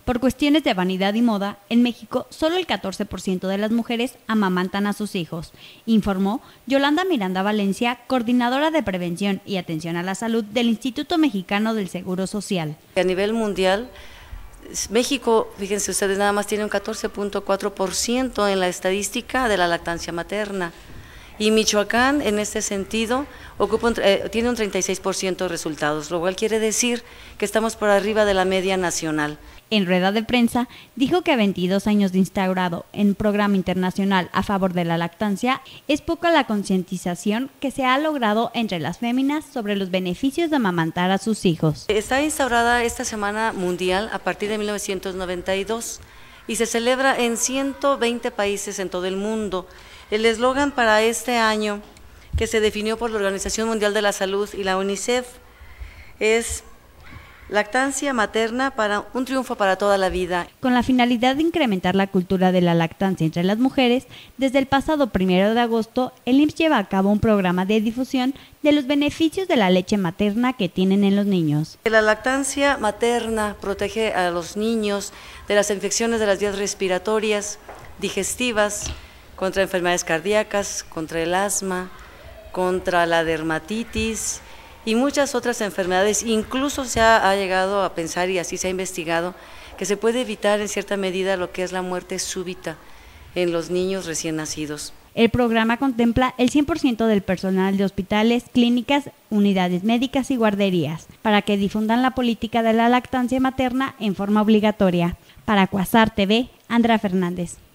Por cuestiones de vanidad y moda, en México solo el 14% de las mujeres amamantan a sus hijos, informó Yolanda Miranda Valencia, coordinadora de prevención y atención a la salud del Instituto Mexicano del Seguro Social. A nivel mundial, México, fíjense ustedes, nada más tiene un 14.4% en la estadística de la lactancia materna. Y Michoacán, en este sentido, tiene un 36% de resultados, lo cual quiere decir que estamos por arriba de la media nacional. En rueda de prensa, dijo que a 22 años de instaurado en programa internacional a favor de la lactancia, es poca la concientización que se ha logrado entre las féminas sobre los beneficios de amamantar a sus hijos. Está instaurada esta Semana Mundial a partir de 1992 y se celebra en 120 países en todo el mundo. El eslogan para este año, que se definió por la Organización Mundial de la Salud y la UNICEF, es lactancia materna para un triunfo para toda la vida. Con la finalidad de incrementar la cultura de la lactancia entre las mujeres, desde el pasado 1 de agosto, el IMSS lleva a cabo un programa de difusión de los beneficios de la leche materna que tienen en los niños. La lactancia materna protege a los niños de las infecciones de las vías respiratorias, digestivas, contra enfermedades cardíacas, contra el asma, contra la dermatitis y muchas otras enfermedades. Incluso se ha llegado a pensar, y así se ha investigado, que se puede evitar en cierta medida lo que es la muerte súbita en los niños recién nacidos. El programa contempla el 100% del personal de hospitales, clínicas, unidades médicas y guarderías, para que difundan la política de la lactancia materna en forma obligatoria. Para Quasar TV, Andrea Fernández.